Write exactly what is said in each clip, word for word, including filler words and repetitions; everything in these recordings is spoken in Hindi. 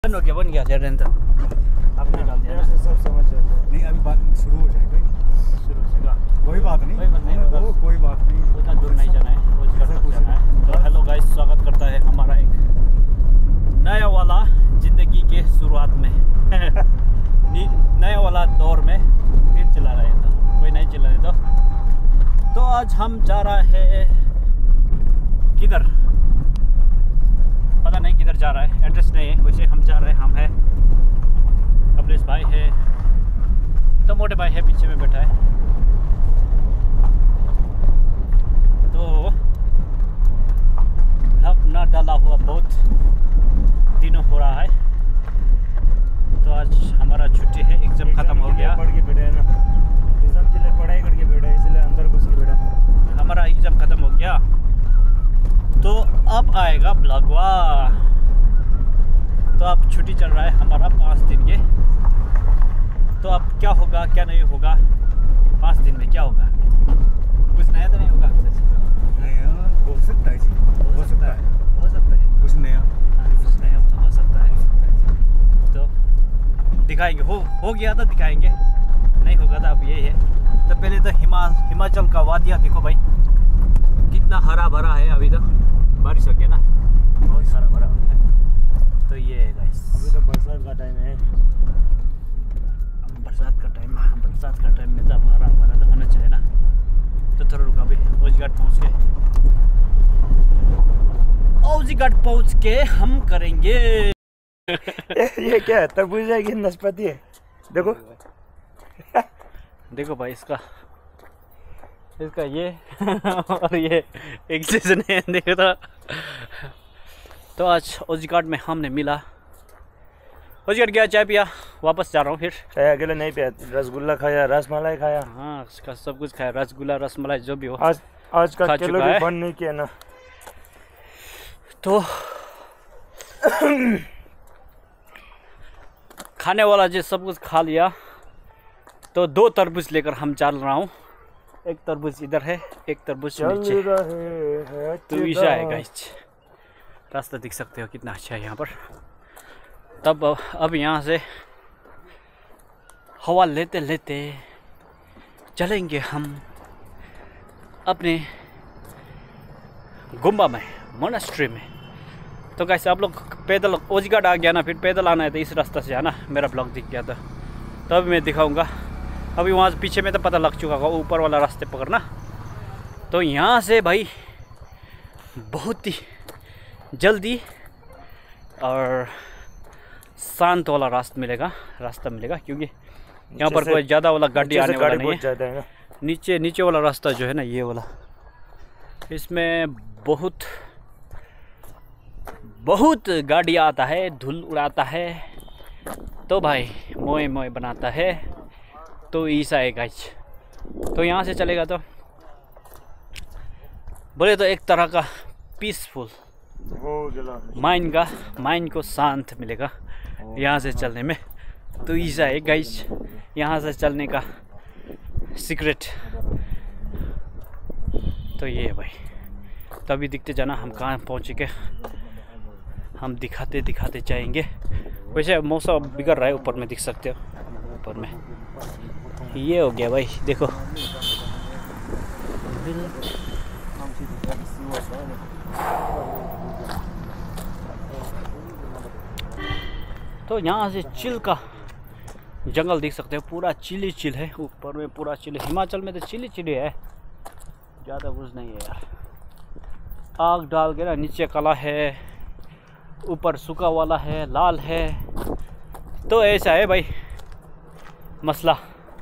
हो गया, बन गया रेंट आपने डाल दिया ना, सब समझ जाते हैं। नहीं, अभी बात शुरू हो जाएगा, शुरू हो जाएगा। कोई बात नहीं, कोई बात नहीं, वो कोई बात नहीं, उतना दूर नहीं जाना है, वो जगह तक जाना है। तो हेलो गाइस, स्वागत करता है हमारा एक नया वाला ज़िंदगी के शुरुआत में नया वाला दौर में फिर चला रहे तो कोई नहीं चला रहे तो तो आज हम जा रहा है किधर पता नहीं किधर जा रहा है, एड्रेस नहीं है। वैसे हम जा रहे हैं, हम है कमलेश भाई है, तो मोटे भाई है पीछे में बैठा है। तो ब्लॉग ना डाला हुआ बहुत दिनों हो रहा है। तो आज हमारा छुट्टी है, एग्ज़ाम ख़त्म हो गया। पढ़ के बैठे है ना, एग्जाम के लिए पढ़ाई करके बैठे है, इसलिए अंदर घुस के बैठा। हमारा एग्ज़ाम ख़त्म हो गया तो अब आएगा ब्लॉगवा। तो अब छुट्टी चल रहा है हमारा पाँच दिन के। तो अब क्या होगा क्या नहीं होगा, पाँच दिन में क्या होगा, कुछ नया तो नहीं होगा। नया हो सकता है जी, हो सकता है, हो सकता है कुछ नया, हाँ, कुछ नया हो सकता है। तो दिखाएंगे, हो हो गया तो दिखाएंगे, नहीं होगा तो अब यही है। तो पहले तो हिमा हिमाचल का वादिया देखो भाई, कितना हरा भरा है। अभी तो बारिश हो गया ना, बहुत हरा भरा हो गया। तो ये है गाइस, अभी तो बरसात का टाइम है। बरसात का टाइम है, बरसात का टाइम में तो अब हरा भरा तो होना चाहिए ना। तो थोड़ा रुका भी, औजीघाट पहुँच के औजीघाट पहुँच के हम करेंगे ये क्या है, तरबूज है कि नाशपाती है? देखो देखो भाई, इसका इसका ये और ये एक सीजन है, देखो तो। तो आज औजीघाट में हमने मिला, औजीघाट गया, चाय पिया, वापस जा रहा हूँ फिर। चाय अकेले नहीं पिया, रसगुल्ला खाया, रसमलाई खाया। हाँ, इसका सब कुछ खाया, रसगुल्ला रसमलाई जो भी हो। आज आज का खा चुका कैलोरी है। बर्न नहीं किया ना। तो खाने वाला जो सब कुछ खा लिया, तो दो तरबूज लेकर हम चल रहा हूँ। एक तरबूज इधर है, एक तरबूज नीचे। रहे तो ईशा है गाइस, रास्ता दिख सकते हो कितना अच्छा है यहाँ पर। तब अब यहाँ से हवा लेते लेते चलेंगे हम अपने गुम्बा में, मोनास्ट्री में। तो गाइस आप लोग पैदल औजीघाट आ गया ना, फिर पैदल आना है तो इस रास्ते से आना। मेरा ब्लॉग दिख गया था तो अभी मैं दिखाऊंगा। अभी वहाँ पीछे में तो पता लग चुका होगा, ऊपर वाला रास्ते पकड़ना। तो यहाँ से भाई बहुत ही जल्दी और शांत वाला रास्ता मिलेगा रास्ता मिलेगा क्योंकि यहाँ पर कोई ज़्यादा वाला गाड़ी आने वाला नहीं है। है ना। नीचे नीचे वाला रास्ता जो है ना, ये वाला, इसमें बहुत बहुत गाड़ी आता है, धूल उड़ाता है, तो भाई मोए मोए बनाता है। तो ऐसा है गाइस। तो यहाँ से चलेगा तो बोले तो एक तरह का पीसफुल माइंड का माइंड को शांत मिलेगा यहाँ से चलने में। तो ऐसा है गाइस, यहाँ से चलने का सीक्रेट तो ये है भाई। तभी दिखते जाना हम कहाँ पहुँचे के, हम दिखाते दिखाते जाएंगे। वैसे मौसम बिगड़ रहा है, ऊपर में दिख सकते हो, ऊपर में ये हो गया भाई, देखो। तो यहाँ से चिल का जंगल देख सकते हो, पूरा चिली चिल है, ऊपर में पूरा चिल। हिमाचल में तो चिली चिली है, ज़्यादा कुछ नहीं है यार। आग डाल के ना, नीचे काला है, ऊपर सूखा वाला है, लाल है। तो ऐसा है भाई मसला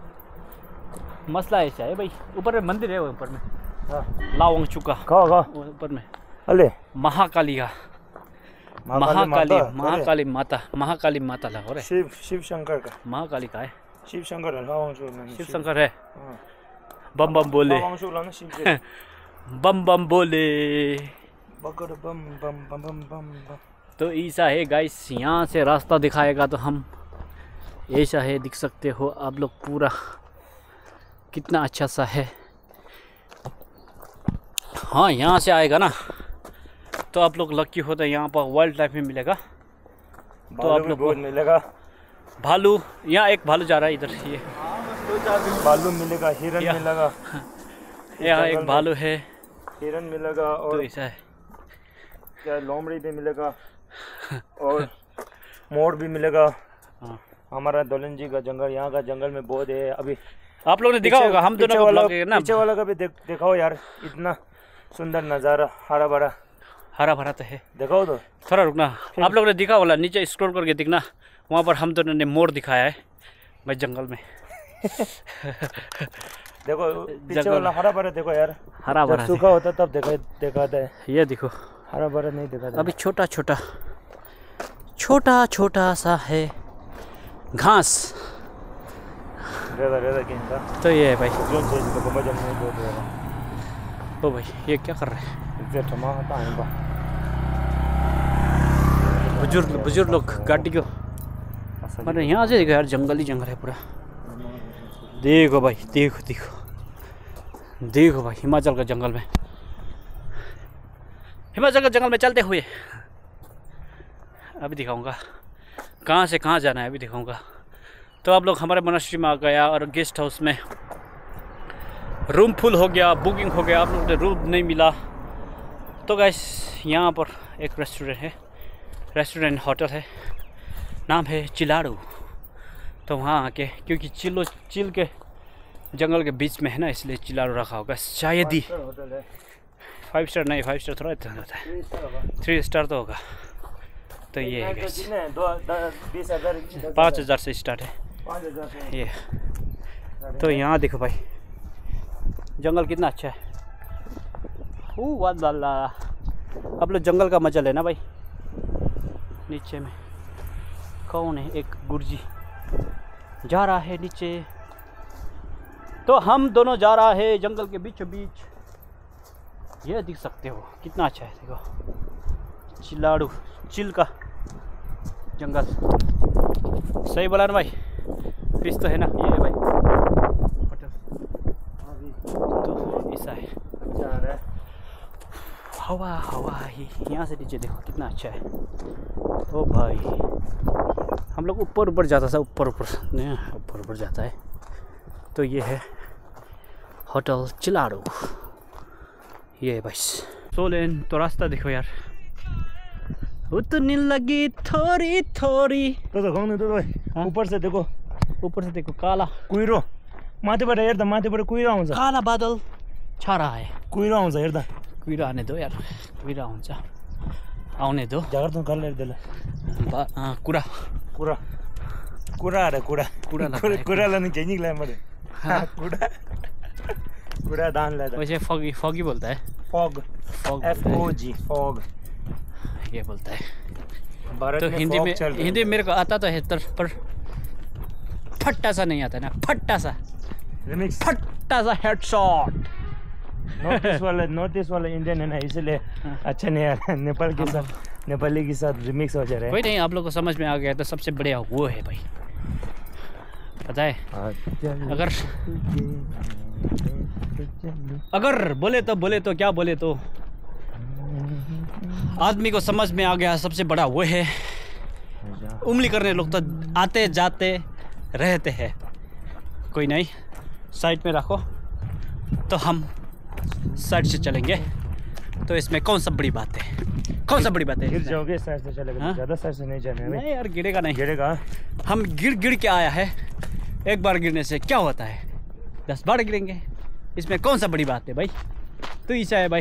मसला ऐसा है भाई। ऊपर में मंदिर है, ऊपर में लावंग चुका खाओ खाओ ऊपर में अले महाकाली का महाकाली महाकाली माता महाकाली माता लगा रहे। शिव शिव शंकर का महाकाली का है, शिव शंकर है। शिव शंकर है। बम बम बोले बम बम बोले बगर बम बम बम बम बम। तो ऐसा है गाइस, यहाँ से रास्ता दिखाएगा तो हम ऐसा है, दिख सकते हो आप लोग, पूरा कितना अच्छा सा है। हाँ, यहाँ से आएगा ना तो आप लोग लकी होता है, यहाँ पर वाइल्ड लाइफ में मिलेगा। तो आप लोग को बहुत मिलेगा। भालू, यहाँ एक भालू जा रहा है इधर, ये भालू मिलेगा, हिरन या- मिलेगा, यहाँ एक भालू है, हिरन मिलेगा तो और ऐसा है। क्या लोमड़ी भी मिलेगा और मोर भी मिलेगा। हाँ। हमारा दोलंजी का जंगल, यहाँ का जंगल में बहुत है। अभी आप लोगों ने देखा होगा, हम दोनों पीछे का वाला ब्लॉग है ना, पीछे वाला का भी देख दिखाओ यार, इतना सुंदर नज़ारा, हरा भरा। हरा भरा तो है। दिखाओ तो। थोड़ा रुकना, आप लोगों ने दिखा होगा, नीचे स्क्रॉल करके दिखना, वहाँ पर हम दोनों ने मोर दिखाया है मैं जंगल में। देखो पीछे जंगल। वाला हरा भरा देखो यार, हरा जब भरा सूखा होता तब देखा दिखाता है, ये देखो, हरा भरा नहीं दिखाता। अभी छोटा छोटा छोटा छोटा सा है घास, रेदा रेदा किंता तो ये है भाई। जो चीज को बजा नहीं दो दो ओ भाई ये क्या कर रहे हैं इधर टमा आता है बा बुजुर्ग बुजुर्ग लोग गाड़ी को, मतलब यहाँ से देखो यार, जंगल ही जंगल है पूरा। देखो भाई, देखो देखो देखो भाई, हिमाचल का जंगल में, हिमाचल का जंगल में चलते हुए अभी दिखाऊंगा कहाँ से कहाँ जाना है, अभी दिखाऊंगा। तो आप लोग हमारे मोनास्ट्री में आ गया और गेस्ट हाउस में रूम फुल हो गया, बुकिंग हो गया, आप लोगों ने रूम नहीं मिला। तो गाइस यहाँ पर एक रेस्टोरेंट है, रेस्टोरेंट होटल है, नाम है चिलाड़ू। तो वहाँ आके, क्योंकि चिलो चिल के जंगल के बीच में है ना, इसलिए चिलाड़ू रखा होगा शायद ही। होटल है, फाइव स्टार नहीं, फाइव स्टार थोड़ा इतना होता है, थ्री स्टार तो होगा। तो ये है गाइस, दो बीस हजार पाँच हज़ार से स्टार्ट है पाँच हजार से। ये। तो यहाँ देखो भाई, जंगल कितना अच्छा है। ओ वाला, आप लोग जंगल का मजा लेना भाई। नीचे में कौन है, एक गुरुजी जा रहा है नीचे, तो हम दोनों जा रहा है जंगल के बीचों बीच। ये देख सकते हो कितना अच्छा है, देखो चिलाड़ू, चिल का जंगल। सही बोला ना भाई, फिश तो है ना, ये है भाई होटल। तो ऐसा है, अच्छा आ रहा है। हवा हवा ही, यहाँ से नीचे देखो कितना अच्छा है। ओ भाई हम लोग ऊपर ऊपर जाता था, ऊपर ऊपर नहीं, ऊपर ऊपर जाता है। तो ये है होटल चिलाड़ू, ये है बस सोलेन। तो रास्ता देखो यार, उतनी लगी थोड़ी थोड़ी। तो तो गाउँ तो हाँ? ऊपर से देखो, ऊपर से देखो काला कुहिरो, माथिबाट हेर्दा माथिबाट कुहिरो आउँछ, काला बादल छा रहा है। कुहिरो आउँछ हेर्दा। कुहिरो आने दो यार, कुहिरो हुन्छ, आउने दो। जाग्रत कल हेर्दैला बा- अँ, कुरा कुरा कुरा अरे कुरा कुरा लगाएको। कुरालाई नि घेनी ल्याए मैले हाँ। कुरा कुरा दान ल्याए वैसे फगी फगी बोलता है, फग फॉग एफ ओ जी फग ये बोलता है। भारत तो में हिंदी fog में, चल रही है। हिंदी में मेरे को आता तो है तर, पर फट्टा सा नहीं आता ना, फट्टा सा रिमिक्स फट्टा सा हेडशॉट। नॉर्थ ईस्ट वाले नॉर्थ ईस्ट वाले इंडियन है ना, इसलिए अच्छा नहीं आ रहा है। नेपाल के साथ नेपाली के साथ रिमिक्स हो जा रहा कोई नहीं, आप लोग को समझ में आ गया तो सबसे बढ़िया वो है भाई, पता है। है। अगर अगर बोले तो बोले तो क्या बोले तो आदमी को समझ में आ गया सबसे बड़ा वो है, उंगली करने लोग तो आते जाते रहते हैं। कोई नहीं, साइड में रखो, तो हम साइड से चलेंगे। तो इसमें कौन सा बड़ी बात है, कौन सा बड़ी बात है? गिर जाओगे साइड से चलेगा, हाँ? ज्यादा साइड से नहीं जाना है। नहीं यार, गिरेगा नहीं, गिरेगा। हम गिर गिर के आया है, एक बार गिरने से क्या होता है, दस बार गिरेंगे, इसमें कौन सा बड़ी बात है भाई। तो ऐसा है भाई,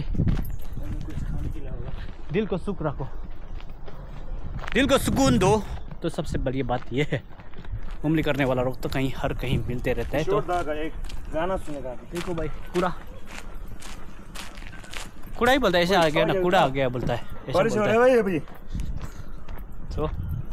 दिल को सुख रखो, दिल को सुकून दो, तो सबसे बड़ी बात ये है। उंगली करने वाला लोग तो कहीं हर कहीं मिलते रहते हैं। तो किशोर दा का एक गाना सुनेगा। देखो भाई, कूड़ा कूड़ा ही बोलता है, ऐसे आ गया ना, कूड़ा आ गया बोलता है, ऐसे बारिश हो बोलता रहा है है। भाई अभी। तो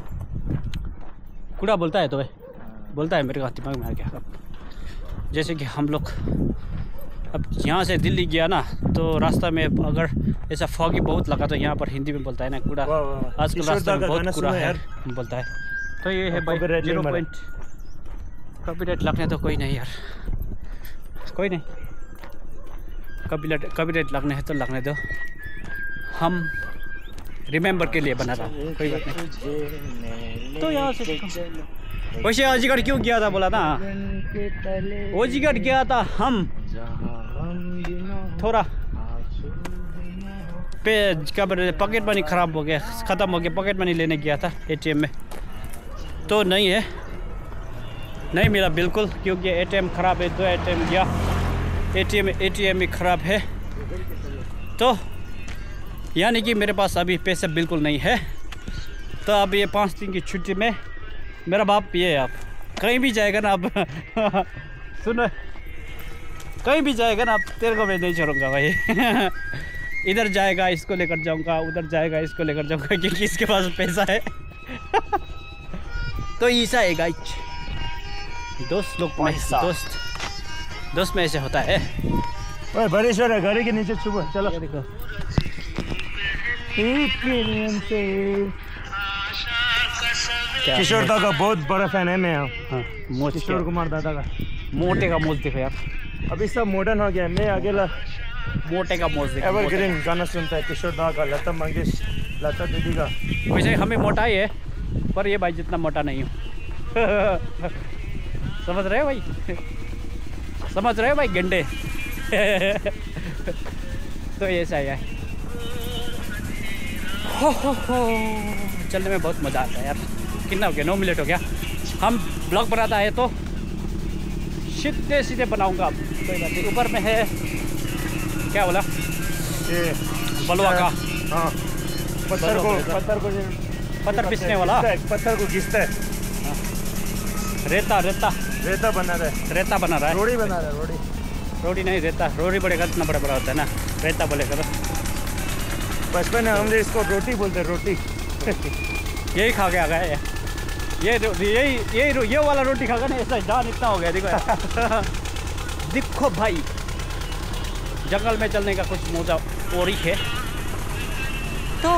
कूड़ा बोलता है, तो भाई बोलता है, मेरे को दिमाग में आ गया। जैसे कि हम लोग अब यहाँ से दिल्ली गया ना, तो रास्ता में अगर ऐसा फॉगी बहुत लगा तो यहाँ पर हिंदी में बोलता है ना कूड़ा। वाह, वाह, वाह। आजकल किशोर रास्ते दा में का बहुत गाना कूड़ा सुनो है यार। बोलता है। तो ये है और भाई copyright जीरो नहीं पॉइंट, कॉपीराइट लगने तो कोई नहीं यार, कोई नहीं, कॉपीराइट कॉपीराइट लगने है तो लगने दो। हम रिमेंबर के लिए बना था, कोई बात नहीं। तो यहाँ से वैसे अजीगढ़ क्यों गया था बोला ना, अजीगढ़ गया था हम थोड़ा पे क्या बोलते पॉकेट मनी ख़राब हो गया, ख़त्म हो गया, पॉकेट मनी लेने गया था एटीएम में, तो नहीं है, नहीं मिला बिल्कुल, क्योंकि एटीएम ख़राब है। दो एटीएम गया, एटीएम एटीएम ही ख़राब है, तो यानी कि मेरे पास अभी पैसे बिल्कुल नहीं है। तो अब ये पाँच दिन की छुट्टी में मेरा बाप ये आप कहीं भी जाएगा ना, अब सुनो, कहीं भी जाएगा ना, अब तेरे को मैं नहीं छोड़ूंगा भाई। इधर जाएगा इसको लेकर जाऊंगा, उधर जाएगा इसको लेकर जाऊंगा, क्योंकि इसके पास पैसा है। तो ऐसा है गाइस, दोस्त लोग में दोस्त दोस्त में ऐसे होता है। ओए बरेश्वर है, गाड़ी के नीचे छुपो, चलो देखो किशोर दा का बहुत बड़ा फैन है मैं। हाँ, मोच किशोर कुमार दादा का मोटे का मोच देखो यार, अभी सब मॉडर्न हो गया, मैं अकेला मोटे का मोच देखो। एवरग्रीन गाना सुनता है, किशोर दा का, लता मंगेश लता दीदी का। वैसे हमें मोटा ही है, पर ये भाई जितना मोटा नहीं हूँ। समझ रहे हो भाई, समझ रहे हो भाई गंडे। तो ऐसा ही है। हो हो हो चलने में बहुत मज़ा आता है यार। कितना हो गया, नौ मिनट हो गया। हम ब्लॉग बनाता है तो सीधे सीधे बनाऊंगा, अब कोई बात नहीं। ऊपर में है क्या बोला, ये बलुआ का, हाँ पत्थर को पत्थर को पत्थर पीसने वाला, पत्थर को घिसता है, रेता रेता रेता बना रहा है, रेता बना रहा है, रोड़ी बना रहा है, रोड़ी रोटी नहीं रेता, रोटी बड़ेगा इतना बड़ा बड़ा होता है ना, रेता बोलेगा तो। बचपन में हमने इसको रोटी बोलते हैं, रोटी। यही खा के आ गया ये ये यही यही ये वाला रोटी खा गया ना, ऐसा जान इतना हो गया। देखो यार। देखो भाई, जंगल में चलने का कुछ मजा और ही है। तो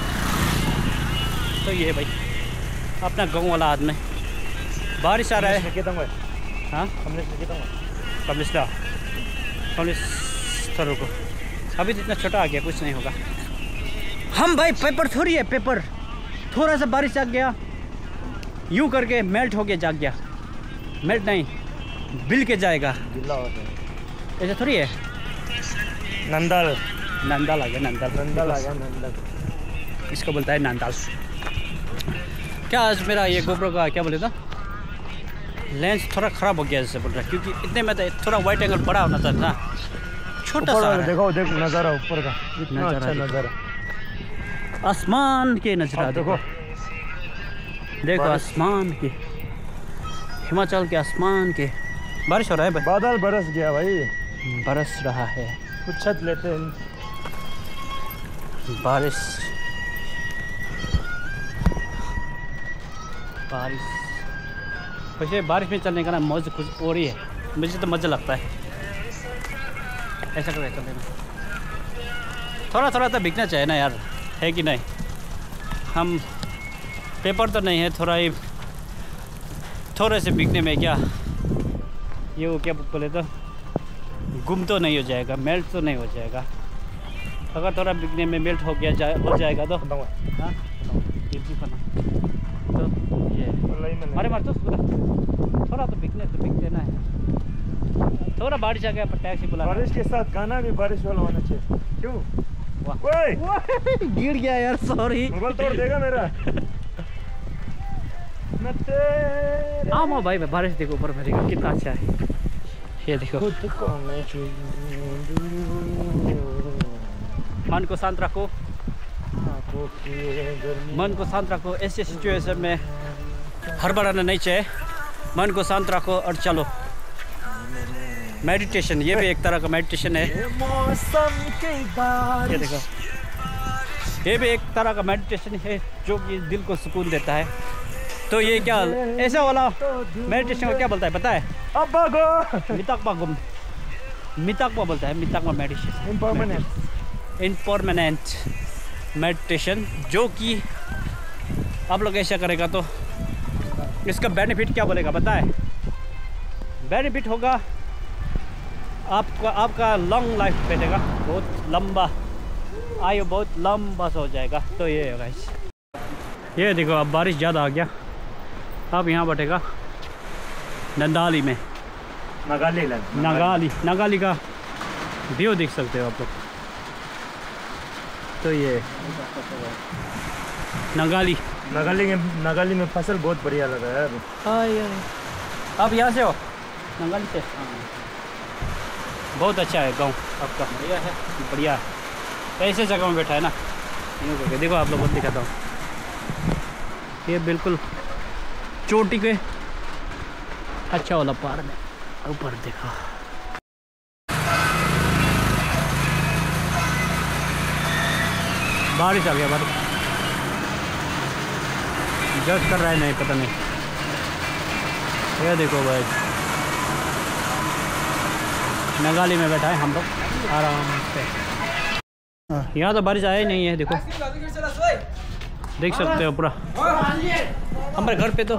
तो ये भाई अपना गाँव वाला आदमी, बारिश आ रहा है। हाँ कमिश्नर कमिश्नर रुको, अभी तो इतना छोटा आ गया, कुछ नहीं होगा। हम भाई पेपर थोड़ी है, पेपर थोड़ा सा बारिश आ गया, यूं करके मेल्ट हो के जाग गया, मेल्ट नहीं बिल के जाएगा, ऐसा थोड़ी है। नंदल नंदाल आ गया, नंदाल नंदल आ गया, नंदल इसको बोलता है नंदाल। क्या आज मेरा ये गोप्रो का क्या बोले था, लेंस थोड़ा ख़राब हो गया जैसे बोल रहा है, क्योंकि इतने में तो थोड़ा वाइट एंगल बड़ा होना था ना, छोटा सा। देखो देख नज़ारा ऊपर का, इतना अच्छा नज़ारा, आसमान के नज़ारा देखो, देखो आसमान के, हिमाचल के आसमान के। बारिश हो रहा है भाई, बादल बरस गया भाई, बरस रहा है, कुछ छत लेते हैं। बारिश बारिश वैसे बारिश में चलने का ना मौज कुछ और ही है, मुझे तो मज़ा लगता है ऐसा कर चलने में। थोड़ा थोड़ा तो बिकना चाहिए ना यार, है कि नहीं। हम पेपर तो नहीं है, थोड़ा ही थोड़े से बिकने में क्या ये वो क्या बोले तो गुम तो नहीं हो जाएगा, मेल्ट तो नहीं हो जाएगा। अगर थोड़ा बिकने में मेल्ट हो गया जा, हो जाएगा तो हाँ तो ये अरे मार तो थोड़ा तो बिकने तो बिक देना है। थोड़ा बारिश आ गया पर टैक्सी बुला, बारिश के साथ गाना भी बारिश वाला होना चाहिए। क्यों गिर गया यार, सॉरी। मोबाइल तोड़ देगा मेरा। हाँ भाई बारिश देखो ऊपर में, देखो कितना अच्छा है, ये देखो। मन को शांत रखो, मन को शांत रखो, ऐसे सिचुएशन में हड़बड़ाना नहीं चाहिए, मन को शांत रखो और चलो। मेडिटेशन, ये भी एक तरह का मेडिटेशन है, ये देखो, ये भी एक तरह का मेडिटेशन है जो कि दिल को सुकून देता है। तो ये क्या ऐसा वाला मेडिटेशन को क्या बोलता है पता है? मिताकपा गुम मिताकपा बोलता है, मिताकपा मेडिटेशन, इम्परमानेंट इम्परमानेंट मेडिटेशन, जो कि आप लोग ऐसा करेगा तो इसका बेनिफिट क्या बोलेगा पता है? बेनिफिट होगा आपका आपका लॉन्ग लाइफ बैठेगा, बहुत लंबा आयु बहुत लंबा सा हो जाएगा। तो ये है गाइस, ये देखो अब बारिश ज़्यादा आ गया। अब यहाँ बैठेगा नंदाली में, नगाली नगाली नगाली का व्यू देख सकते हो आप लोग। तो ये नगाली नगाली में नगाली में फसल बहुत बढ़िया लगा है अभी। आप यहाँ से हो? नगाली से? बहुत अच्छा है गांव आपका, बढ़िया है, बढ़िया है। ऐसे जगह में बैठा है ना, यूँ करके देखो आप लोगों को दिखाता हूँ। ये बिल्कुल चोटी के अच्छा वाला पहाड़ में ऊपर देखो। बारिश आ गया, बारिश जज कर रहा है, नहीं पता नहीं। ये देखो भाई, नगाली में बैठा है हम लोग आराम से। यहाँ तो बारिश आया ही नहीं है, देखो देख सकते हो पूरा। हमारे घर पे तो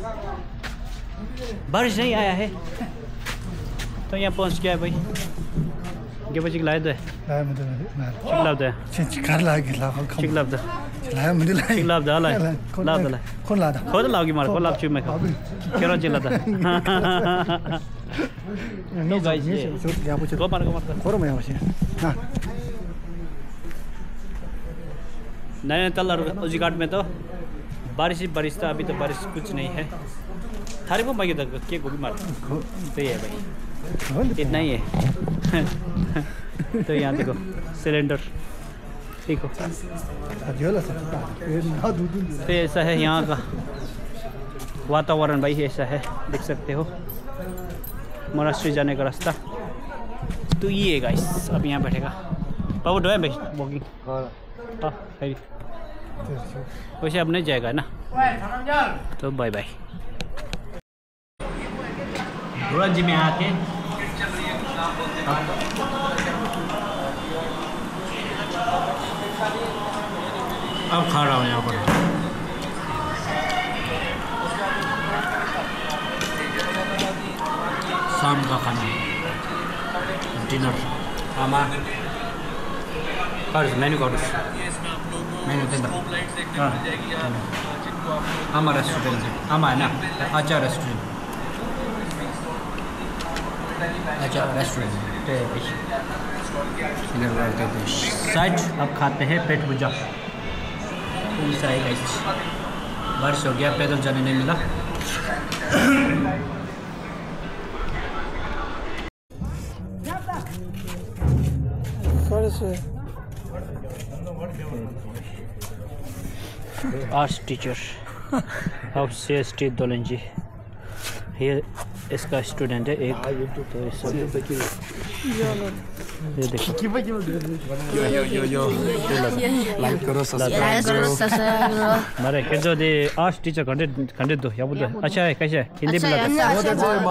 बारिश नहीं आया है। तो यहाँ पहुँच गया है भाई। क्या बच्चे लाए थे? चिकलाब थे, चिकलाब थे, चिकलाब थे, लाए लाब थे, कौन लादा? खुद लाओगी मार को लाभ चुमे खाओ। क्या चिल्ला था? नो गाइस, ये को मार को मार कोरो में आवश्यक। हाँ। नैनीताल और उजीघाट में तो बारिश ही बारिश था। अभी तो बारिश कुछ नहीं है। थारे को मांगे तक के को भी मार तो ये भाई इतना ही है। तो यहाँ देखो सिलेंडर, ठीक हो। तो ऐसा है यहाँ का वातावरण भाई, ऐसा है, देख सकते हो महाराष्ट्र जाने का रास्ता। तो ये है गाइस, अब यहाँ बैठेगा बाबू डोए भाई वॉकिंग। हाँ है, वैसे अब नहीं जाएगा ना, तो बाय बाय। जी में आके अब खा रहा हूँ यहाँ पर शाम का खाना, डिनर। आमा कर मेन्यू कर मेन्यू देना। हाँ आमा रेस्टोरेंट से, आमा है ना, अच्छा रेस्टोरेंट, अच्छा रेस्टोरेंट। साइड अब खाते हैं पेट पूजा। ऐसा है गाइस, बारिश हो गया, पैदल जाने नहीं मिला। Arts teacher of C S T Dolan ji, ये इसका स्टूडेंट है एक। तो इस ये देखो, यो यो यो यो लाइक करो, सब्सक्राइब करो। मारे के जो दे आर्ट्स टीचर खंडे खंडे दो या बोल। अच्छा है, कैसे है? हिंदी में लगा बहुत अच्छा है,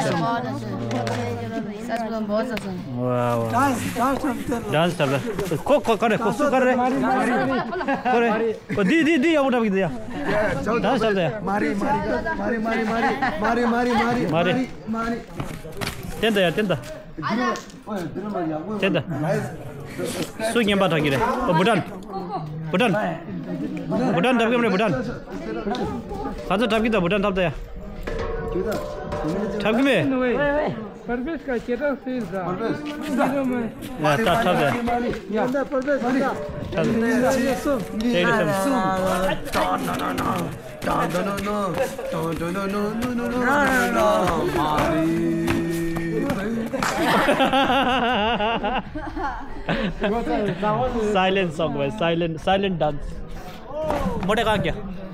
बहुत अच्छा। वाह वाह, डांस कर रहा को को करे को सु कर रहे करे को दी दी दी अब उठा के दिया डांस कर रहा है। मारी मारी मारी मारी मारी मारी मारी मारी मारी मारी tenda ya tenda tenda su yang bata gire oh budan budan budan tapi kemana budan kata tapi kita budan tapi ya tapi me परवेश का चेहरा से था परवेश ya tak tak ya या परवेश या tak सुन Take it, सुन no no no no no no no no no no no मारी साइलेंट सॉन्ग है, साइलेंट साइलेंट डांस। मोटे कहाँ क्या